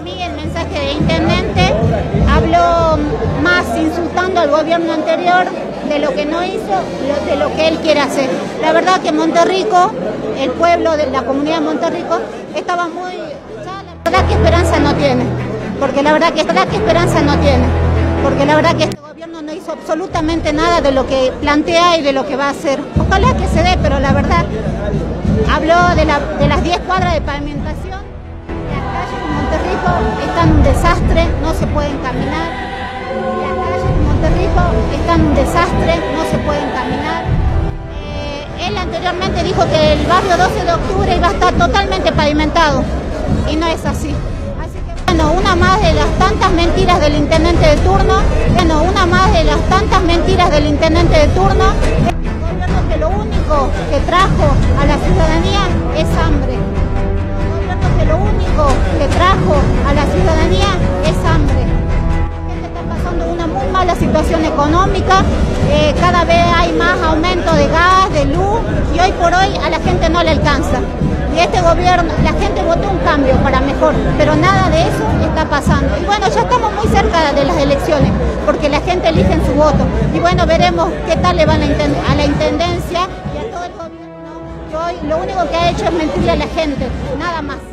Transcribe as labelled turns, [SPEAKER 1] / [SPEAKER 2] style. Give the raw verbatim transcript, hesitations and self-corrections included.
[SPEAKER 1] mí el mensaje de intendente habló más insultando al gobierno anterior de lo que no hizo, de lo que él quiere hacer. La verdad que Monterrico, el pueblo de la comunidad de Monterrico, estaba muy... Ya la verdad que esperanza no tiene, porque la verdad que, la verdad que esperanza no tiene, porque la verdad que este gobierno no hizo absolutamente nada de lo que plantea y de lo que va a hacer. Ojalá que se dé, pero la verdad, habló de, la, de las diez cuadras de pavimentación. Las calles de Monterrico están un desastre, no se pueden caminar. Las calles de Monterrico están un desastre, no se pueden caminar. Eh, él anteriormente dijo que el barrio doce de octubre iba a estar totalmente pavimentado y no es así. Así que bueno, una más de las tantas mentiras del intendente de turno, bueno, una más de las tantas mentiras del intendente de turno, es un gobierno que lo único que trajo a la ciudadanía es hambre. Que lo único que trajo a la ciudadanía es hambre. La gente está pasando una muy mala situación económica, eh, cada vez hay más aumento de gas, de luz, y hoy por hoy a la gente no le alcanza. Y este gobierno, la gente votó un cambio para mejor, pero nada de eso está pasando. Y bueno, ya estamos muy cerca de las elecciones, porque la gente elige en su voto. Y bueno, veremos qué tal le van a la intendencia y a todo el gobierno, que hoy lo único que ha hecho es mentirle a la gente, nada más.